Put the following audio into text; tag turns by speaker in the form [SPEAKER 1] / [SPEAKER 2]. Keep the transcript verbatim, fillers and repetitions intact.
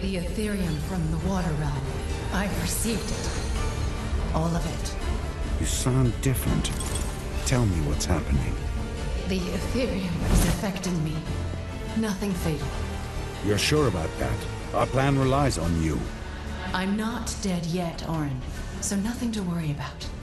[SPEAKER 1] The Ethereum from the water realm. I've received it. All of it.
[SPEAKER 2] You sound different. Tell me what's happening.
[SPEAKER 1] The Ethereum is affecting me. Nothing fatal.
[SPEAKER 2] You're sure about that? Our plan relies on you.
[SPEAKER 1] I'm not dead yet, Orin, so nothing to worry about.